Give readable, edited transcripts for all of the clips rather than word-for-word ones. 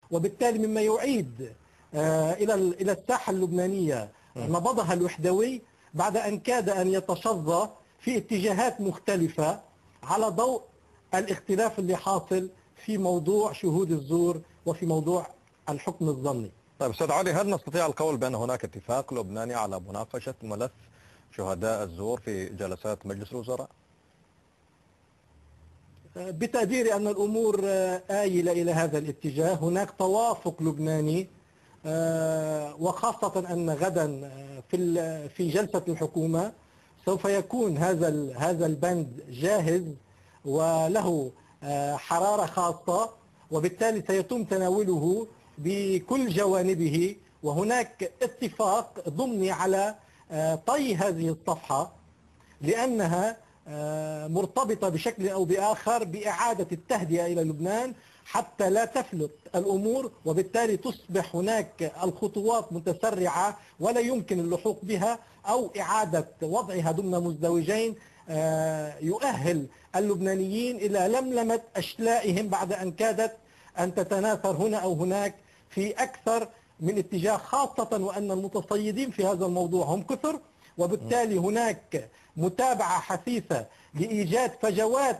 وبالتالي مما يعيد إلى الساحة اللبنانية نبضها الوحدوي بعد أن كاد أن يتشظى في اتجاهات مختلفة على ضوء الاختلاف اللي حاصل في موضوع شهود الزور وفي موضوع الحكم الظني. طيب أستاذ علي، هل نستطيع القول بأن هناك اتفاق لبناني على مناقشة ملف شهداء الزور في جلسات مجلس الوزراء؟ بتقديري أن الأمور آيلة إلى هذا الاتجاه. هناك توافق لبناني، وخاصة أن غدا في جلسة الحكومة سوف يكون هذا البند جاهز وله حرارة خاصة، وبالتالي سيتم تناوله بكل جوانبه، وهناك اتفاق ضمني على طي هذه الصفحة لأنها مرتبطة بشكل أو بآخر بإعادة التهدئة إلى لبنان حتى لا تفلت الأمور، وبالتالي تصبح هناك الخطوات متسرعة ولا يمكن اللحوق بها أو إعادة وضعها ضمن مزدوجين يؤهل اللبنانيين إلى لملمة أشلائهم بعد أن كادت أن تتناثر هنا أو هناك في أكثر من اتجاه، خاصة وأن المتصيدين في هذا الموضوع هم كثر، وبالتالي هناك متابعة حثيثة لإيجاد فجوات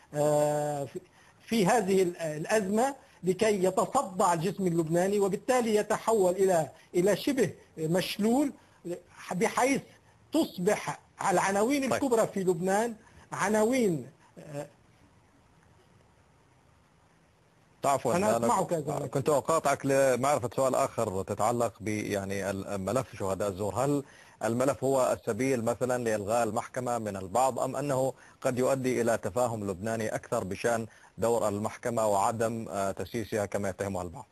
في هذه الأزمة لكي يتصدع الجسم اللبناني، وبالتالي يتحول إلى شبه مشلول، بحيث تصبح العناوين الكبرى في لبنان عناوين أنا كنت أقاطعك لمعرفة سؤال آخر تتعلق يعني ملف شهداء الزور. هل الملف هو السبيل مثلا لإلغاء المحكمة من البعض، أم أنه قد يؤدي إلى تفاهم لبناني أكثر بشأن دور المحكمة وعدم تسييسها كما يتهمها البعض؟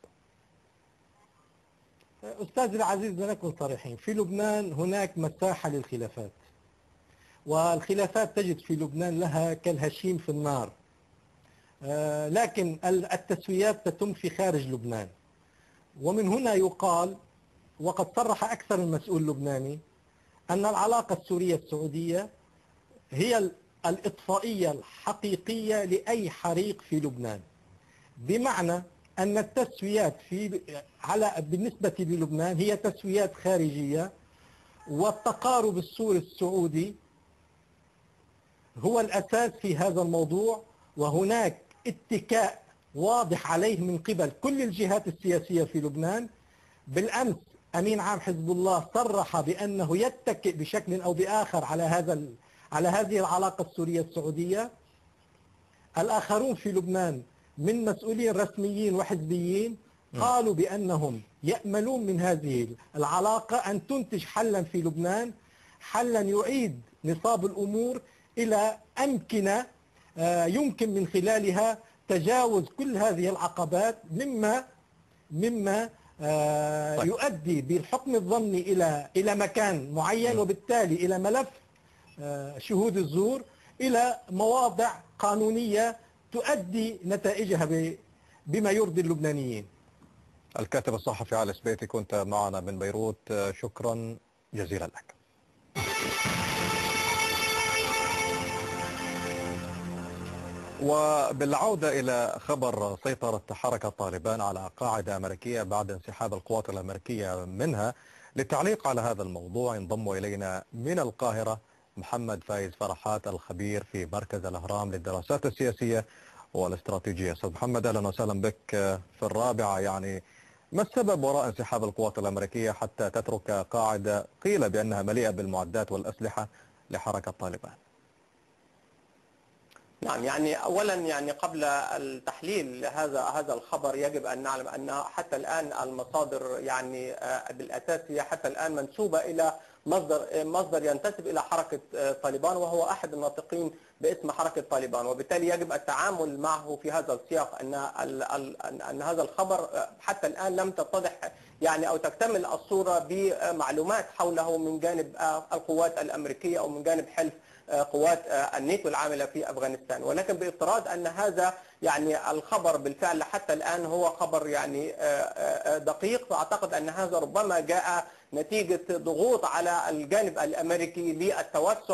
أستاذ العزيز، لنكن صريحين، في لبنان هناك مساحة للخلافات، والخلافات تجد في لبنان لها كالهشيم في النار، لكن التسويات تتم في خارج لبنان. ومن هنا يقال، وقد صرح أكثر من مسؤول لبناني، أن العلاقة السورية السعودية هي الإطفائية الحقيقية لأي حريق في لبنان، بمعنى أن التسويات بالنسبة للبنان هي تسويات خارجية، والتقارب السوري السعودي هو الأساس في هذا الموضوع، وهناك اتكاء واضح عليه من قبل كل الجهات السياسية في لبنان. بالأمس أمين عام حزب الله صرح بأنه يتكئ بشكل أو بآخر على هذه العلاقة السورية السعودية. الآخرون في لبنان من مسؤولين رسميين وحزبيين قالوا بأنهم يأملون من هذه العلاقة أن تنتج حلا في لبنان، حلا يعيد نصاب الأمور إلى أمكنة يمكن من خلالها تجاوز كل هذه العقبات، مما يؤدي بالحكم الظني إلى مكان معين، وبالتالي إلى ملف شهود الزور إلى مواضع قانونية تؤدي نتائجها بما يرضي اللبنانيين. الكاتب الصحفي علي سبيتي، كنت معنا من بيروت، شكرا جزيلا لك. وبالعودة إلى خبر سيطرة حركة طالبان على قاعدة أمريكية بعد انسحاب القوات الأمريكية منها، للتعليق على هذا الموضوع ينضم إلينا من القاهرة محمد فايز فرحات، الخبير في مركز الأهرام للدراسات السياسية والاستراتيجية. أستاذ محمد، أهلا وسهلا بك في الرابعة. يعني ما السبب وراء انسحاب القوات الأمريكية حتى تترك قاعدة قيل بأنها مليئة بالمعدات والأسلحة لحركة طالبان؟ نعم، يعني اولا يعني قبل التحليل هذا الخبر يجب ان نعلم ان حتى الان المصادر يعني بالاساس هي حتى الان منسوبه الى مصدر ينتسب الى حركه طالبان، وهو احد الناطقين باسم حركه طالبان، وبالتالي يجب التعامل معه في هذا السياق. ان هذا الخبر حتى الان لم تتضح يعني او تكتمل الصوره بمعلومات حوله من جانب القوات الامريكيه او من جانب حلف قوات الناتو العامله في افغانستان، ولكن بافتراض ان هذا يعني الخبر بالفعل حتى الان هو خبر يعني دقيق، فاعتقد ان هذا ربما جاء نتيجه ضغوط على الجانب الامريكي للتوسع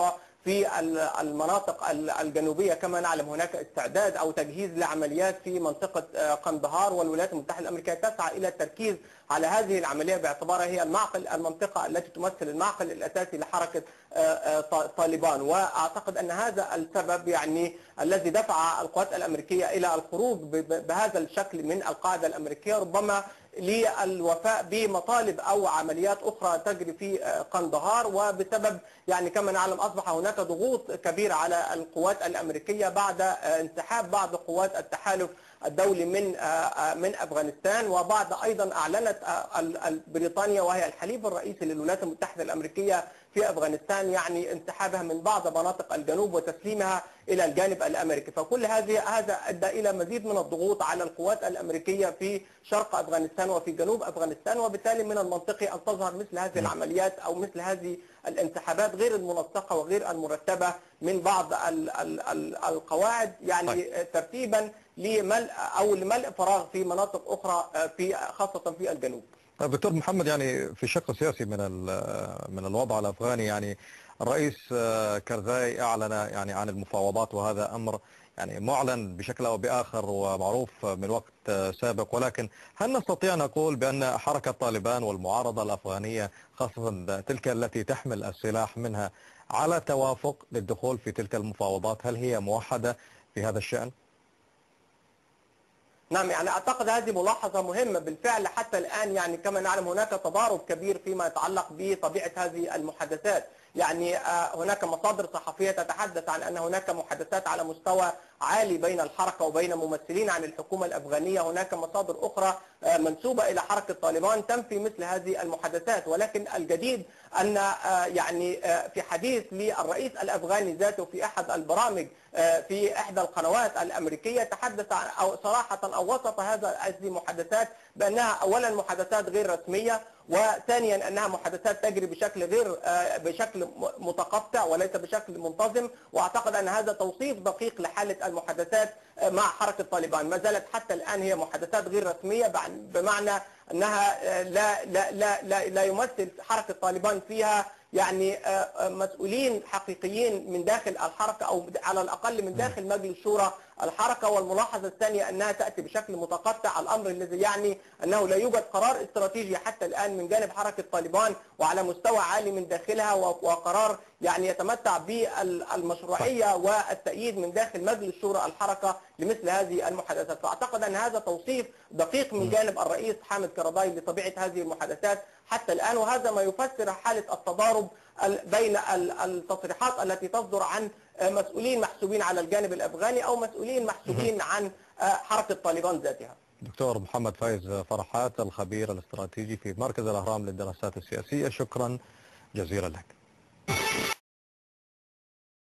في المناطق الجنوبية. كما نعلم هناك استعداد أو تجهيز لعمليات في منطقة قندهار، والولايات المتحدة الأمريكية تسعى إلى التركيز على هذه العملية باعتبارها هي المنطقة التي تمثل المعقل الأساسي لحركة طالبان. وأعتقد أن هذا السبب يعني الذي دفع القوات الأمريكية إلى الخروج بهذا الشكل من القاعدة الأمريكية، ربما للوفاء بمطالب أو عمليات أخرى تجري في قندهار. وبسبب يعني كما نعلم أصبح هناك ضغوط كبيرة على القوات الأمريكية بعد انسحاب بعض قوات التحالف الدولي من أفغانستان، وبعد أيضا أعلنت بريطانيا وهي الحليف الرئيسي للولايات المتحدة الأمريكية في أفغانستان يعني انسحابها من بعض مناطق الجنوب وتسليمها إلى الجانب الأمريكي. فكل هذا أدى إلى مزيد من الضغوط على القوات الأمريكية في شرق أفغانستان وفي جنوب أفغانستان، وبالتالي من المنطقي أن تظهر مثل هذه العمليات أو مثل هذه الانسحابات غير المنسقة وغير المرتبة من بعض القواعد، يعني ترتيبا لملء فراغ في مناطق أخرى خاصة في الجنوب. دكتور محمد، يعني في شق سياسي من الوضع الأفغاني، يعني الرئيس كرزاي أعلن يعني عن المفاوضات، وهذا أمر يعني معلن بشكل أو بآخر ومعروف من وقت سابق، ولكن هل نستطيع نقول بأن حركة طالبان والمعارضة الأفغانية خاصة تلك التي تحمل السلاح منها على توافق للدخول في تلك المفاوضات؟ هل هي موحدة في هذا الشأن؟ نعم، يعني أعتقد هذه ملاحظة مهمة بالفعل. حتى الآن يعني كما نعلم هناك تضارب كبير فيما يتعلق بطبيعة هذه المحادثات. يعني هناك مصادر صحفية تتحدث عن أن هناك محادثات على مستوى عالي بين الحركة وبين ممثلين عن الحكومة الأفغانية. هناك مصادر أخرى منسوبة إلى حركة طالبان تنفي مثل هذه المحادثات. ولكن الجديد أن يعني في حديث للرئيس الأفغاني ذاته في أحد البرامج في إحدى القنوات الأمريكية تحدث أو صراحة أو وصف هذه المحادثات بأنها أولا محادثات غير رسمية، وثانيا أنها محادثات تجري بشكل متقطع وليس بشكل منتظم. وأعتقد أن هذا توصيف دقيق لحالة المحادثات مع حركة طالبان. ما زالت حتى الآن هي محادثات غير رسمية، بمعنى أنها لا يمثل حركة طالبان فيها يعني مسؤولين حقيقيين من داخل الحركة أو على الأقل من داخل مجلس شورى الحركة. والملاحظة الثانية أنها تأتي بشكل متقطع، الأمر الذي يعني أنه لا يوجد قرار استراتيجي حتى الآن من جانب حركة طالبان وعلى مستوى عالي من داخلها، وقرار يعني يتمتع بالمشروعية والتأييد من داخل مجلس شورى الحركة لمثل هذه المحادثات. فأعتقد أن هذا توصيف دقيق من جانب الرئيس حامد كرزاي لطبيعة هذه المحادثات حتى الآن، وهذا ما يفسر حالة التضارب بين التصريحات التي تصدر عن مسؤولين محسوبين على الجانب الأفغاني أو مسؤولين محسوبين عن حركة طالبان ذاتها. دكتور محمد فايز فرحات، الخبير الاستراتيجي في مركز الأهرام للدراسات السياسية، شكرا جزيلا لك.